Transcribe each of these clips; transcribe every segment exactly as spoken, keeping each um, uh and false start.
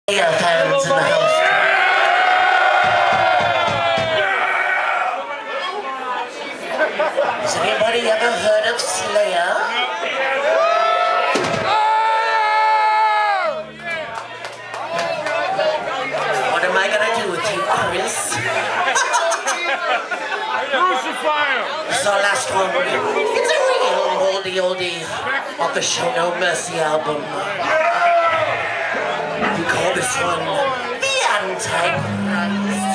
Slayer fans in the house. Has anybody ever heard of Slayer? What am I gonna do with you, Chris? Crucify him! This is our last one. It's a real oldie oldie off the Show No Mercy album. We call this one The Antichrist.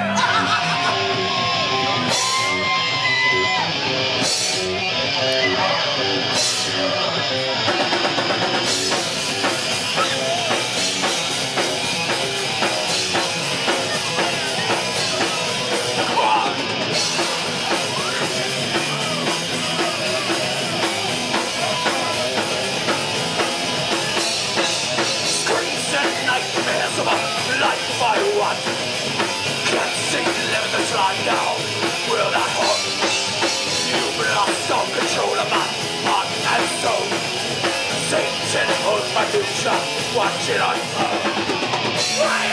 Nightmares of a life I want. Can't see live this line now. Will that haunt? You've lost all control of my heart and soul. Satan holds my future. Watch it unfold.